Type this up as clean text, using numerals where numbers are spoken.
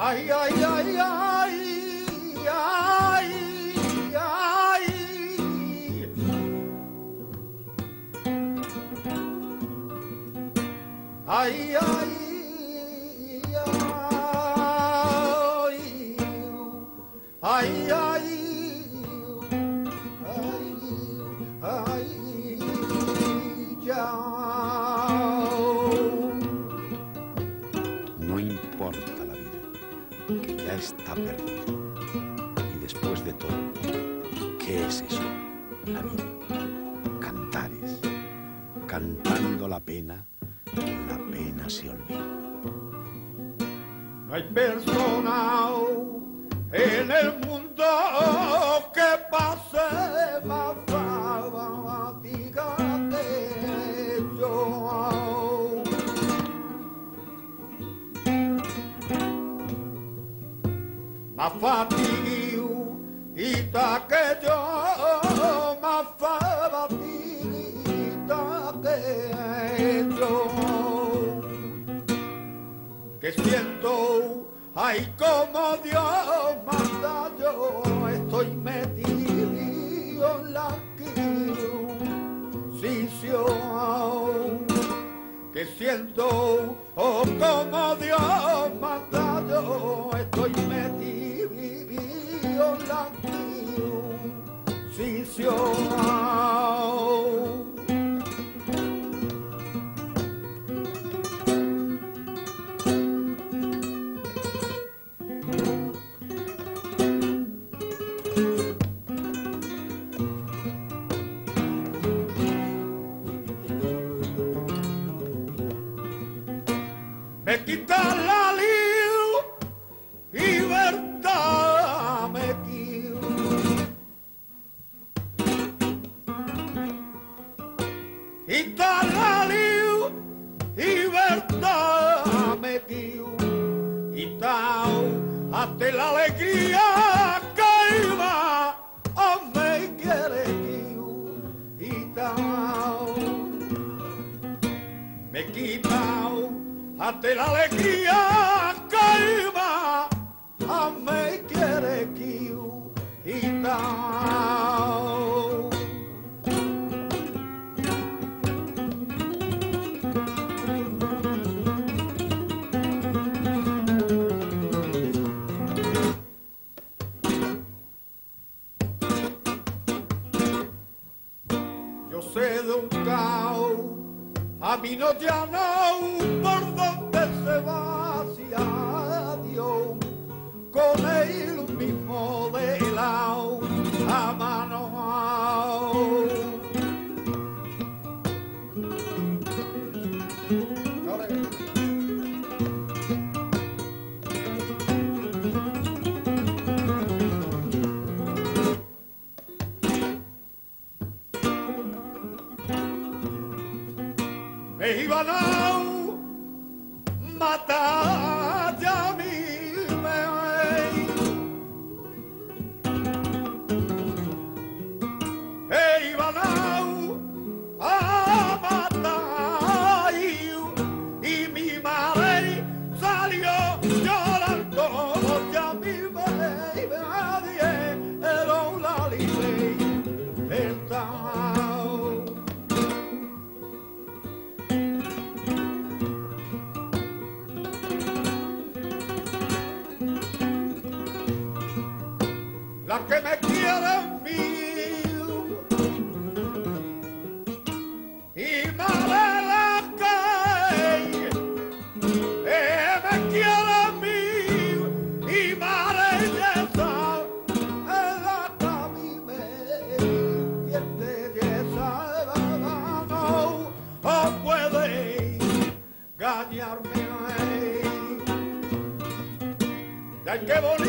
Ay, ay, ay, ay, ay, ay. Ay, ay, ay, ay, ay, ay, ya. No importa la vida, que ya está perdida. Y después de todo, ¿qué es eso? La vida. Cantares. Cantando la pena se olvida. No hay persona en el mundo que pase más fatiga que yo. Más fatiguita que yo, más fatiguita que yo. Que siento, ay, como Dios manda, yo estoy metido en la inquisición. Que siento, oh, como Dios manda, yo estoy metido en la inquisición. Me quita la libertad, me quita. Quita la libertad, me quita. Hasta la alegría que iba a me quiere quita. Me quita. Ante la alegría que iba a me quiere quitar. Yo sé de un caos, a mí no ya no por donde se va hacia Dios, con él mismo de lado a mano. Me iban a matar ya a mí, me iban a matar y mi madre salió llorando ya a mí nadie era la libertad. La que me quieren mío y madre la que me quieren mío y madre esa es la que a mí me pierde y esa no puede engañarme. Ay, qué bonito.